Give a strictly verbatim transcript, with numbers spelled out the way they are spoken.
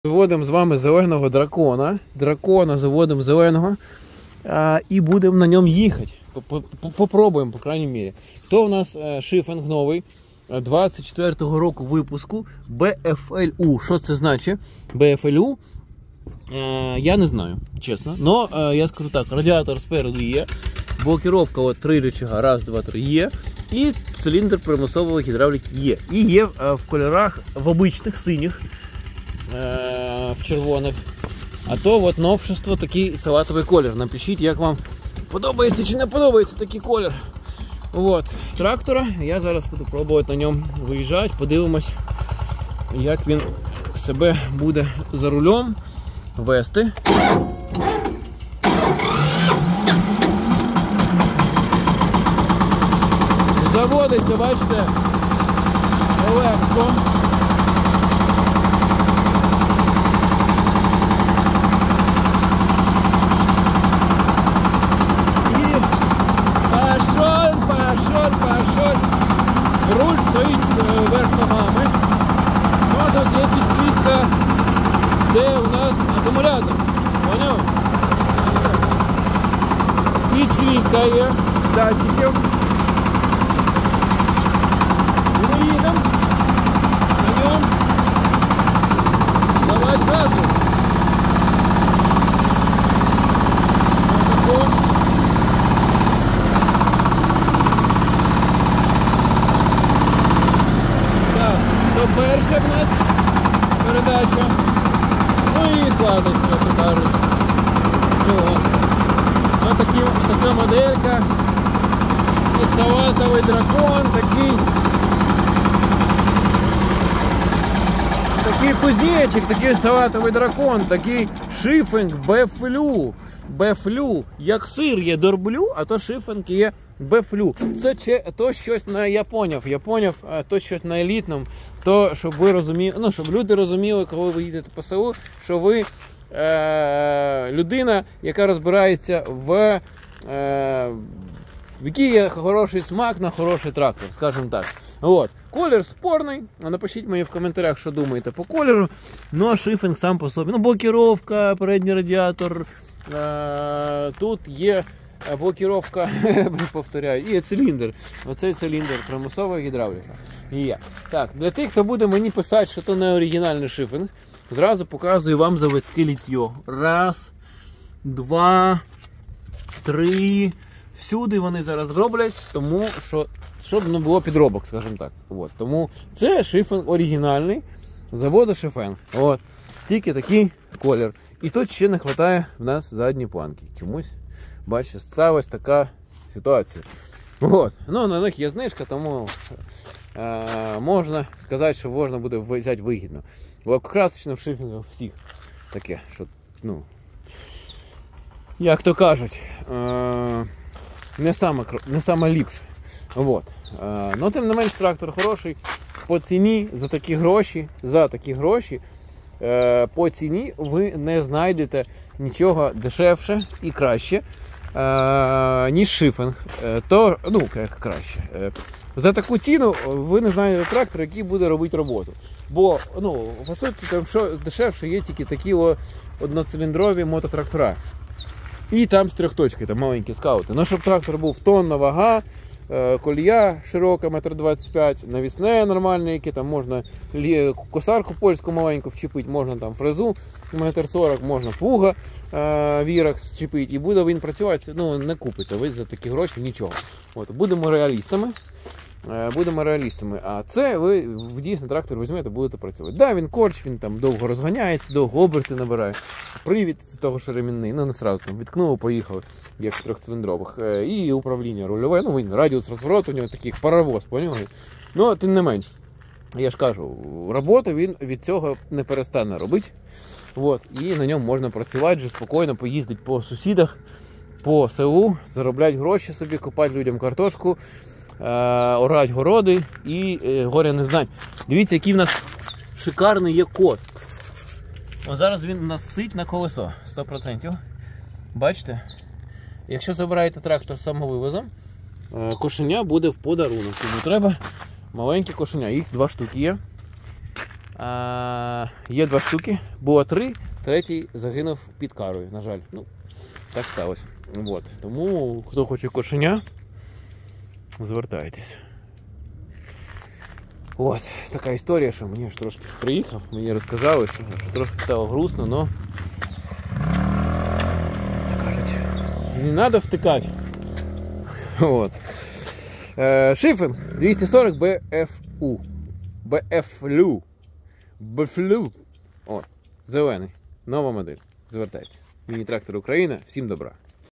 Заводимо з вами зеленого дракона. Дракона заводимо зеленого. А, і будемо на ньому їхати. Попробуємо, по крайній мірі. То у нас шифінг новий. двадцять четвертого року випуску. бе еф ел у. Що це значить? бе еф ел у? Е, я не знаю, чесно. Но е, я скажу так, радіатор спереду є. Блокировка от три рычага, раз, два, три є. І циліндр примусової гідравліки є. І є е, в кольорах, в обичних синіх, е, в червоних. А то от новшество, такий салатовий колір. Напишіть, як вам подобається чи не подобається такий колір. От, трактора. Я зараз буду пробувати на ньому виїжджати. Подивимось, як він себе буде за рулем вести. Заводиться, бачите, легко. І пашон, пашон, пашон. Руль стоїть вверх ногами. Ну, а тут є підсвітка, де у нас акумулятор. Поняв? Підсвітка є датчиків. І ми їдемо на ньому давати газу. Отако. Так, то перша в нас передача. Ну і хватить, як кажуть. Чого? Ось такі, така моделька. І салатовий дракон, такий. Такий кузнечик, такий салатовий дракон, такий шифінг бе еф ел у. бе еф ел у, як сир є дорблю, а то шифінг є бе еф ел у. Це то щось на, я поняв, я поняв, то щось на елітному, то щоб ви розуміли, ну, щоб люди розуміли, коли ви їдете по селу, що ви е, людина, яка розбирається в, е, в який є хороший смак на хороший трактор, скажімо так. От. Колір спорний, напишіть мені в коментарях, що думаєте по кольору. Ну а шифінг сам по собі. Ну, блокировка, передній радіатор, е тут є блокировка, повторяю, і циліндр. Оцей циліндр, примусова гідравліка. Є. Так, для тих, хто буде мені писати, що це не оригінальний шифінг, зразу показую вам заводське літьо. Раз, два, три. Всюди вони зараз роблять, тому що щоб не було підробок, скажімо так. От. Тому це шифінг оригінальний, заводу шифінг. От. Тільки такий колір. І тут ще не вистачає в нас задньої планки. Чомусь, бачите, сталася така ситуація. От. Ну, на них є знижка, тому е можна сказати, що можна буде взяти вигідно. Красочно в шифінгах всіх таке, що, ну, як то кажуть, е не саме, не саме ліпше. Вот. Е, ну, тим не менш, трактор хороший. По ціні за такі гроші, за такі гроші, е, по ціні ви не знайдете нічого дешевше і краще, е, ніж шифінг. Е, то, ну, як краще. Е, за таку ціну ви не знайдете трактор, який буде робити роботу. Бо, ну, по суті, там, що дешевше є тільки такі о, одноциліндрові мототрактора. І там з трьохточки, там маленькі скаути. Ну, щоб трактор був тонна вага, колія широка, метр двадцять п'ять, навісне нормальне, яке там можна косарку польську маленьку вчепити, можна там фрезу метр сорок, можна плуга вірах вчепити, і буде він працювати, ну, не купите ви за такі гроші нічого. От, будемо реалістами. Будемо реалістами. А це ви в дійсно трактор візьмете, будете працювати. Да, він корч, він там довго розганяється, довго оберти набирає. Привід з того, що ремінний, ну не сразу там відкнув, поїхав, як в трьохциліндрових. І управління рульове, ну він радіус розвороту, у нього такий паровоз, поняли? Ну, тим не менш, я ж кажу, роботу він від цього не перестане робити. От, і на ньому можна працювати, вже спокійно поїздити по сусідах, по селу, заробляти гроші собі, купати людям картошку, орать городи і е, горя не знать. Дивіться, який в нас шикарний є кот. О, зараз він насить на колесо, сто відсотків. Бачите? Якщо забираєте трактор з самовивозом, е, кошеня буде в подарунок. Тому треба маленькі кошеня, їх два штуки є. А, є два штуки, було три, третій загинув під карою, на жаль. Ну, так сталося. От. Тому, хто хоче кошеня, звертайтесь. От, така історія, що мені ж трошки приїхав, мені розказали, що, що трошки стало грустно, но так кажуть, не треба втикати. От. Е, шифінг двісті сорок бі еф у. бі еф ел ю. бі еф ел ю. От, зелений. Нова модель. Звертайтесь. Міні-трактор Україна. Всім добра.